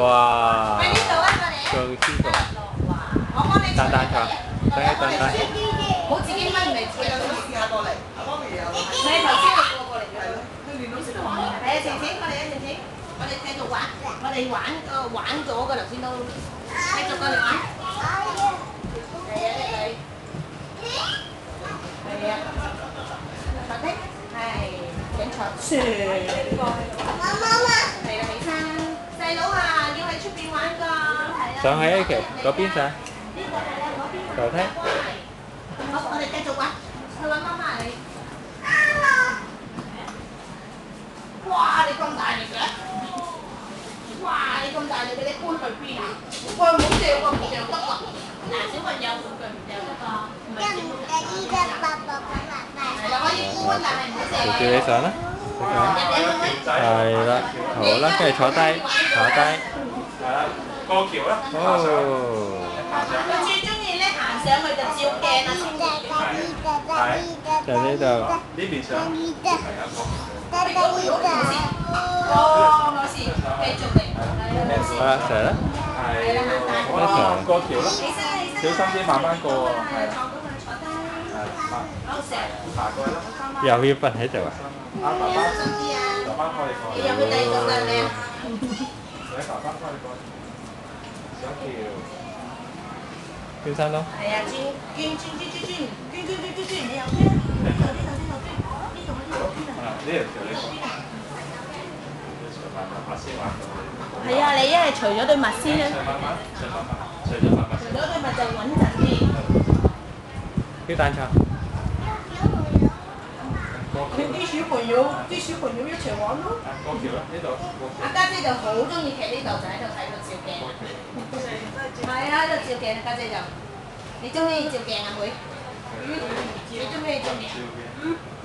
哇！做師傅，蛋蛋床，等一等等。 好自己掹嚟自己試下過嚟。你頭先你過嚟嘅。係啊，晴晴，過嚟啊，晴晴，我哋繼續玩，我哋玩咗㗎，頭先都繼續過嚟玩。係啊，係啊，坐低，係請坐。係啦，起身，細佬啊，要喺出邊玩㗎。 上喺其嗰邊上，樓梯。 好，我哋繼續玩，去揾媽媽你。哇！你咁大力嘅？哇！你咁大力嘅，你搬去邊啊？喂，唔好掉喎，唔掉得喎。嗱，小朋友玩具唔掉得㗎，唔係小朋友。係啦，可以搬，但係唔好掉。 直接你上啦，係啦，好啦，跟住坐低，坐低。 係啦，過橋啦。 哦。 佢最中意咧行上去就照鏡啊，清潔。 就呢度。 呢邊上。係啊， 哦，冇事，繼續嚟。 好啦，上啦。 係啦，好啦，過橋啦。 起身啦，起小身啦。 心啲，慢慢過喎。係啊。 坐低。 係， 好成。 爬過去啦。 又要瞓喺度啊？ 啊，爸爸， 小心啲啊！ 爸爸可以過嚟。 你有冇第二個㗎你啊？ 你爸爸可以過嚟。上橋。 轉身咯。 係啊，轉，你有邊？呢度。 呢條橋你講。慢慢先玩到。 係啊，你一係除咗對襪先啊。 慢慢，除咗慢慢。 除咗對襪就穩陣啲。 跳蛋床。 啲小朋友一齊玩咯。 過橋啦，呢度。 阿家姐就好中意企呢度，就喺度睇到照鏡。係啊，喺度照鏡啊，家姐就。你中唔中意照鏡啊，妹？你中唔中意照鏡？